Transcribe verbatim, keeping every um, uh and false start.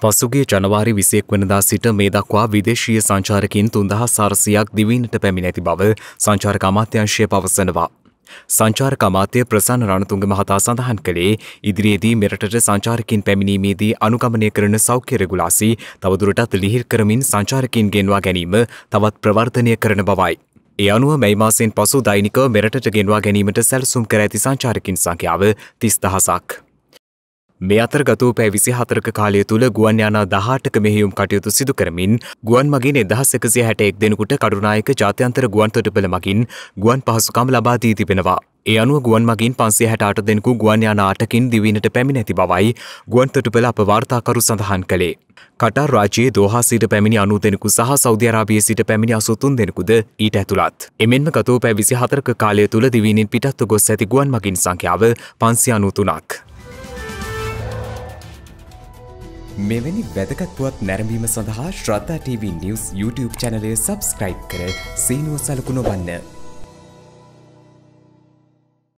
පසුගිය ජනවාරි විසිඑක වෙනිදා සිට මේ දක්වා විදේශීය සංචාරකයින් තුන්දහස් හාරසියයක් දිවයිනට පැමිණ ඇති බව සංචාරක අමාත්‍යාංශය පවසනවා. සංචාරක අමාත්‍ය ප්‍රසන්න රණතුංග මහතා සඳහන් කළේ ඉදිරියේදී මෙරටට සංචාරකයින් පැමිණීමේදී අනුගමනය කරන සෞඛ්‍ය රෙගුලාසි තවදුරටත් ලිහිල් කරමින් සංචාරකයින් ගෙන්වා ගැනීම තවත් ප්‍රවර්ධනය කරන බවයි. ඒ අනුව මැයි මාසයෙන් පසු දෛනිකව මෙරටට ගෙන්වා ගැනීමට සැලසුම් කර ඇති සංචාරකයින් සංඛ්‍යාව තිස් දහසක්. මේ අතර ගත වූ පැය විසිහතරක කාලය තුළ ගුවන් යානා දහඅටක මෙහෙයුම් කටයුතු සිදු කරමින් ගුවන් මගින් එක්දහස් එකසිය හැටඑක් දෙනෙකුට කටුනායක ජාත්‍යන්තර ගුවන් තොටුපළ මගින් ගුවන් පහසුකම් ලබා දී තිබෙනවා. ඒ අනුව ගුවන් මගින් පන්සිය හැට අට දෙනෙකු ගුවන් යානා අටකින් දිවයිනට පැමිණ ඇති බවයි ගුවන් තොටුපළ අප වාර්තාකරු සඳහන් කළේ. කටාර් රාජ්‍යයේ දෝහා සිට පැමිණි අනූ දෙනෙකු සහ සෞදි අරාබියේ සිට පැමිණි අසූ තුන් දෙනෙකුද ඊට ඇතුළත්. එමෙන්ම ගත වූ පැය විසිහතරක කාලය තුළ දිවයිනින් පිටත්ව ගොස් ඇති ගුවන් මගින් සංඛ්‍යාව පන්සිය අනූ තුනක්. මෙවැනි වැදගත් පුවත් නැරඹීම සඳහා ශ්‍රද්ධා ටීවී නිවුස් YouTube චැනලය සබ්ස්ක්‍රයිබ් කර සීනුව සලකුණු වන්න.